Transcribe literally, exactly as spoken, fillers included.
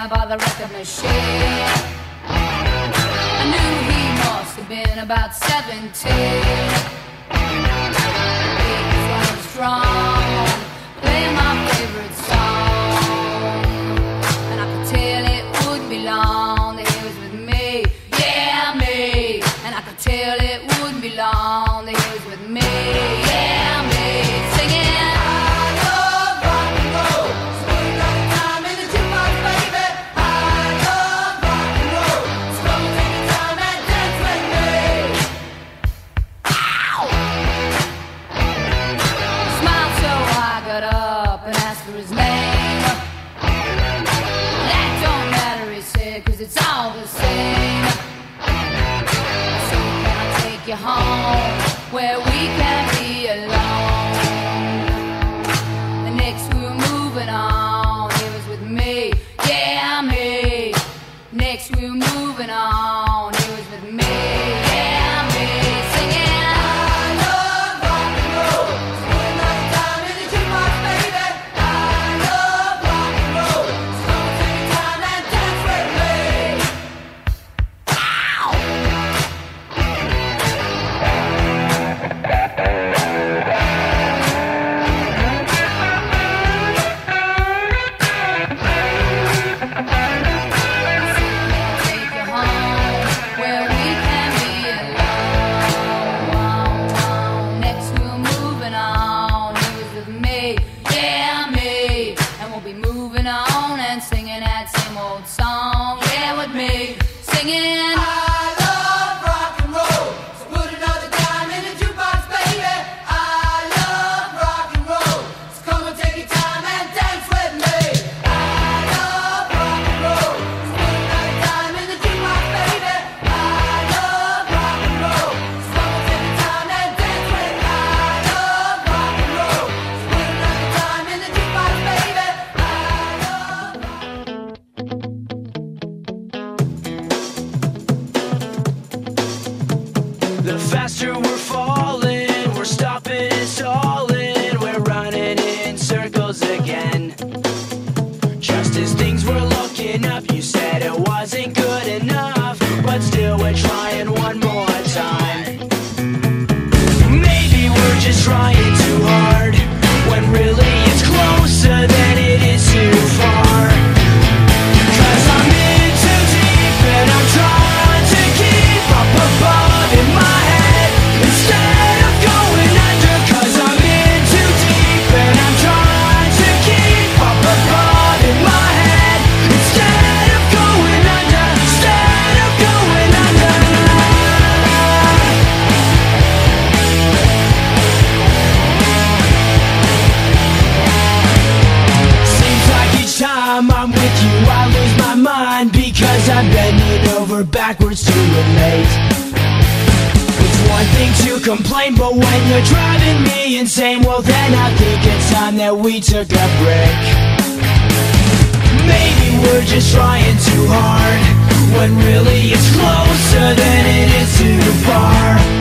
by the record machine. I knew he must have been about seventeen. He was running strong, playing my favorite song, and I could tell it wouldn't be long that he was with me, yeah me. And I could tell it wouldn't be long that he was with me, yeah me. Singing his name. That don't matter, he said, cause it's all the same. So can I take you home where we can be alone? The next we were moving on, he was with me, yeah me. Next we were moving on, he was with me, yeah me. Singing singing that same old song, yeah, with me, singing I love rock and roll, so put another dime in the jukebox, baby. I love rock and roll, so come and take your time and dance with me. I love rock and roll, so put another dime in the jukebox, baby. I love rock and roll, so come and take your time and dance with me. I love rock and roll, so put another dime in the jukebox, baby. The faster we're falling, we're stopping and stalling, we're running in circles again. Just as things were looking up, you said it wasn't good enough, but still we're trying one more time. Maybe we're just trying too hard, when really it's closer than it is too far. Cause I'm in too deep and I'm trying to keep up above in my head instead of going under. Cause I'm in too deep and I'm trying to keep up above in my head instead of going under, instead of going under. Seems like each time I'm with you I lose my mind, because I'm bending over backwards to relate. It's one thing to complain, but when you're driving me insane, well then I think it's time that we took a break. Maybe we're just trying too hard, when really it's closer than it is too far.